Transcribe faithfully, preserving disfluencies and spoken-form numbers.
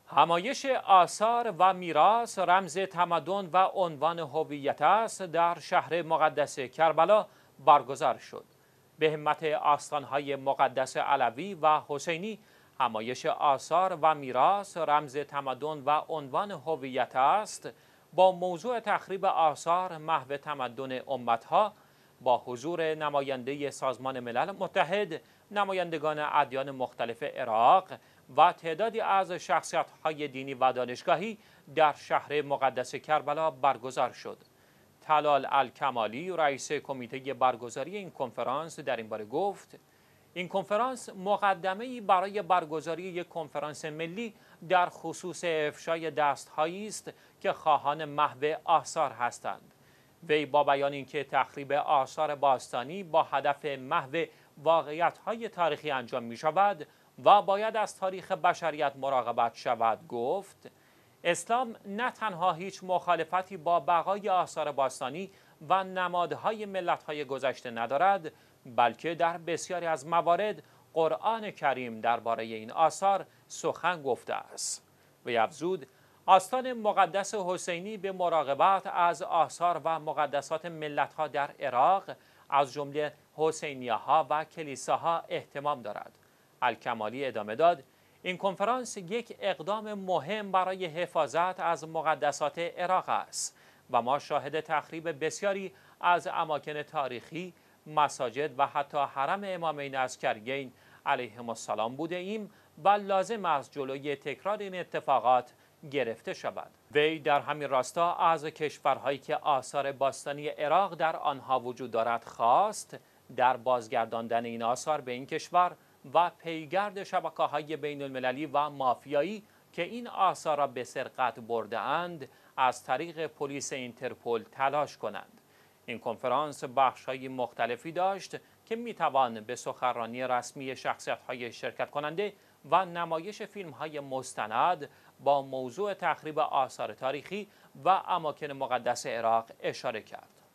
همایش آثار و میراث رمز تمدن و عنوان هویت است در شهر مقدس کربلا برگزار شد. به همت آستانهای مقدس علوی و حسینی، همایش آثار و میراث رمز تمدن و عنوان هویت است با موضوع تخریب آثار محو تمدن امتها با حضور نماینده سازمان ملل متحد، نمایندگان ادیان مختلف عراق و تعدادی از شخصیت‌های دینی و دانشگاهی در شهر مقدس کربلا برگزار شد. طلال الکمالی، رئیس کمیته برگزاری این کنفرانس، در این باره گفت: این کنفرانس مقدمه‌ای برای برگزاری یک کنفرانس ملی در خصوص افشای دست‌هایی است که خواهان محو آثار هستند. وی با بیان اینکه تخریب آثار باستانی با هدف محو واقعیت‌های تاریخی انجام می‌شود و باید از تاریخ بشریت مراقبت شود، گفت: اسلام نه تنها هیچ مخالفتی با بقای آثار باستانی و نمادهای ملت‌های گذشته ندارد، بلکه در بسیاری از موارد قرآن کریم درباره این آثار سخن گفته است. وی افزود: آستان مقدس حسینی به مراقبت از آثار و مقدسات ملت‌ها در عراق از جمله حسینیه‌ها و کلیساها اهتمام دارد. الکمالی ادامه داد: این کنفرانس یک اقدام مهم برای حفاظت از مقدسات عراق است و ما شاهد تخریب بسیاری از اماکن تاریخی، مساجد و حتی حرم امامین عسکریین علیهم السلام بوده ایم و لازم است جلوی تکرار این اتفاقات گرفته شود. وی در همین راستا از کشورهایی که آثار باستانی عراق در آنها وجود دارد خواست در بازگرداندن این آثار به این کشور و پیگرد شبکه‌های بین المللی و مافیایی که این آثار را به سرقت برده اند از طریق پلیس اینترپل تلاش کنند. این کنفرانس بخش‌های مختلفی داشت که می‌توان به سخنرانی رسمی شخصیت‌های شرکت کننده و نمایش فیلم‌های مستند با موضوع تخریب آثار تاریخی و اماکن مقدس عراق اشاره کرد.